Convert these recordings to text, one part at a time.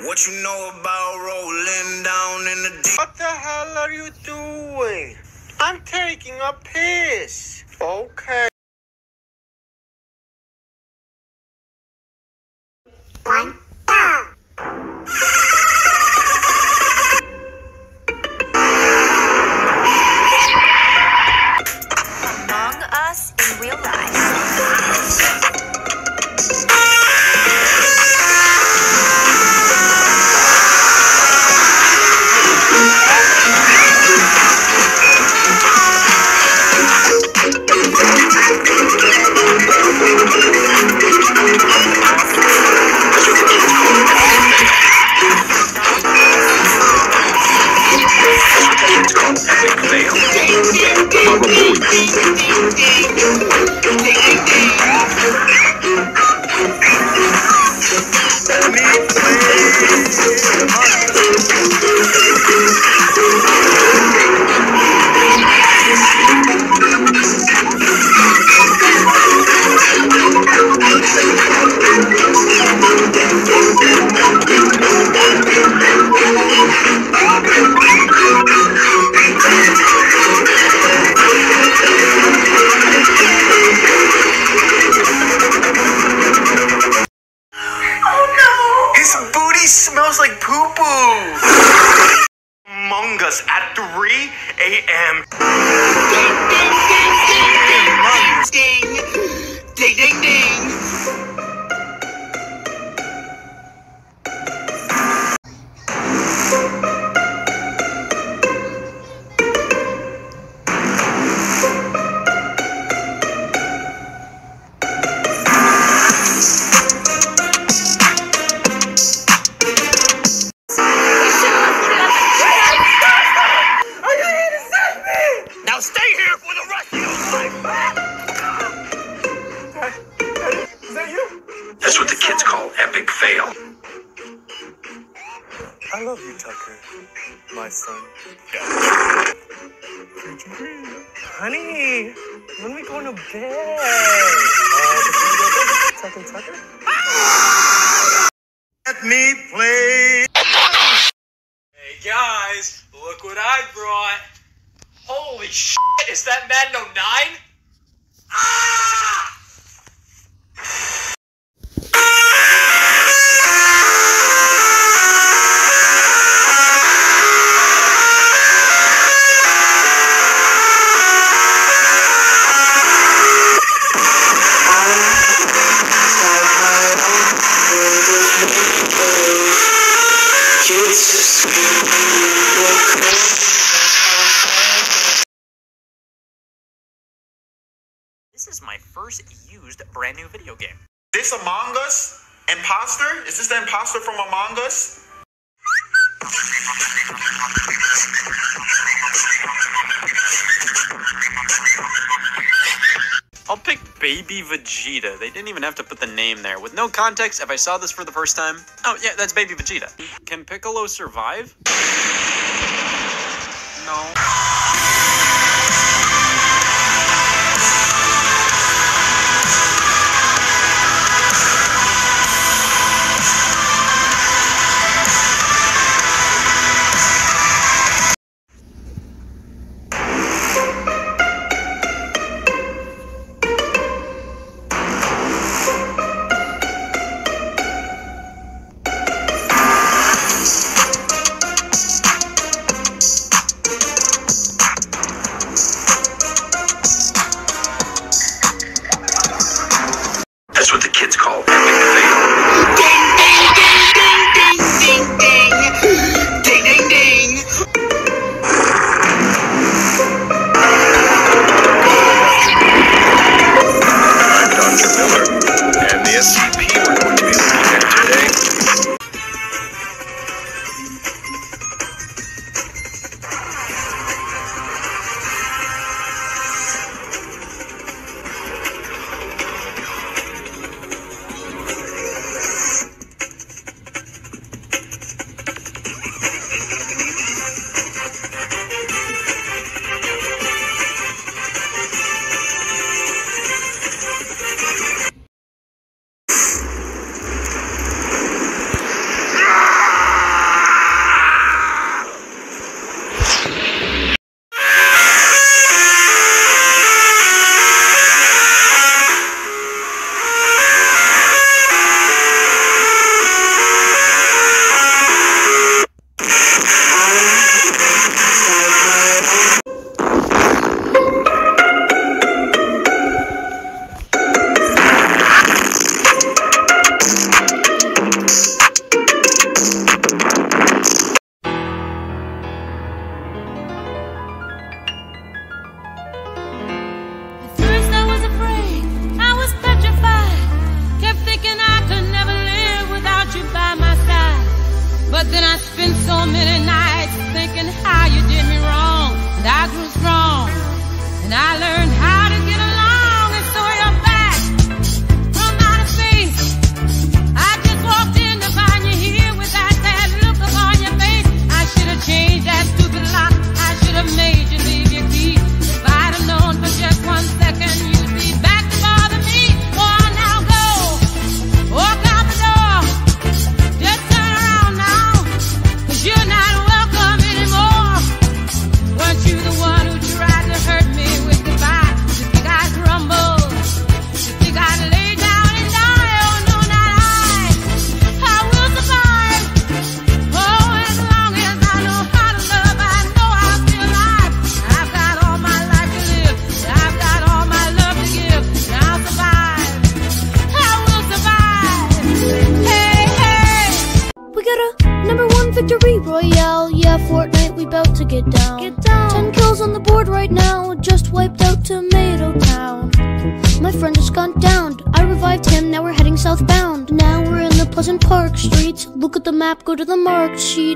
What you know about rolling down in the deep? What the hell are you doing? I'm taking a piss. Okay. One. Among Us in real life. Smells like poo-poo. Among Us at 3 a.m. Ding, ding, ding, ding, ding, ding. Stay here for the rest of your life! Is that you? That's what the kids call epic fail. I love you, Tucker. My son. Honey, when are we going to bed? Before we go to bed, Tucker? Let me play. Hey guys, look what I brought. Holy shit, is that Madden 09? Ah! This is my first used brand new video game. This Among Us? Imposter? Is this the imposter from Among Us? I'll pick Baby Vegeta. They didn't even have to put the name there. With no context, if I saw this for the first time, oh yeah, that's Baby Vegeta. Can Piccolo survive? No. That's what the kids call epic fail. Ding, ding, ding, ding, ding, ding, ding, ding, ding. I'm Dr. Miller, and the SCP we're going to be looking at today. about to get down. 10 kills on the board right now, just wiped out Tomato Town. My friend just gone downed, I revived him, now we're heading southbound. Now we're in the Pleasant Park streets, look at the map, go to the marked sheet.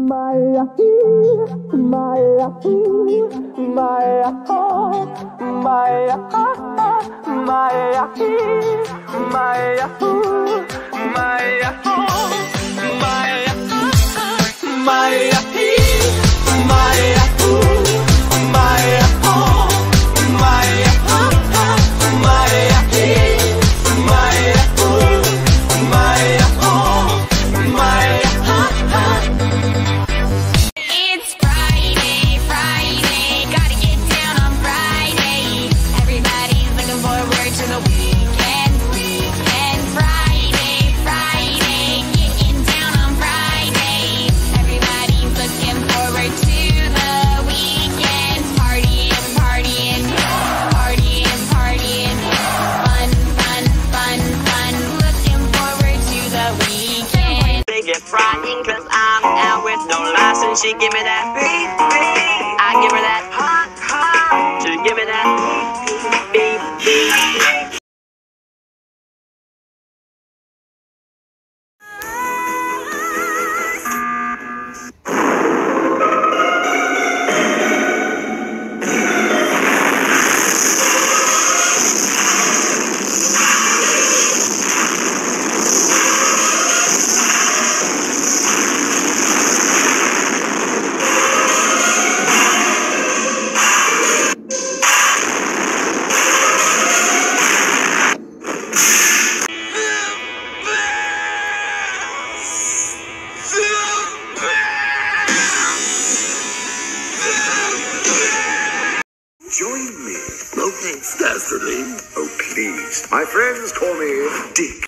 Cause I'm out with no license. She give me that beep, beep. I give her that hot, hot. She give me that beep, beep, beep. Join me. No thanks, Dastardly. Oh, please. My friends call me Dick.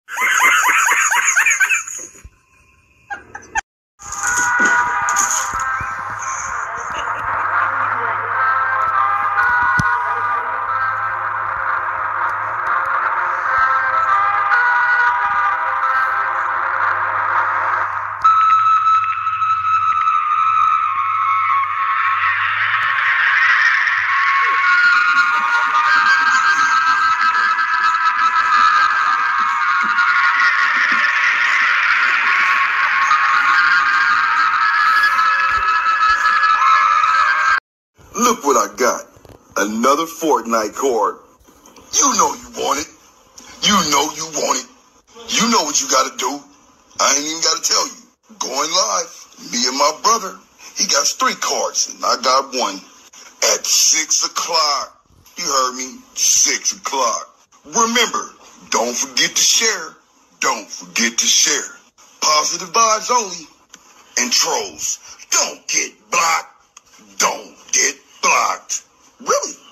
Look what I got. Another Fortnite card. You know you want it. You know you want it. You know what you gotta do. I ain't even gotta tell you. Going live. Me and my brother. He got 3 cards and I got 1. At 6 o'clock. You heard me. 6 o'clock. Remember, don't forget to share. Don't forget to share. Positive vibes only. And trolls, don't get blocked. Don't get blocked. Really?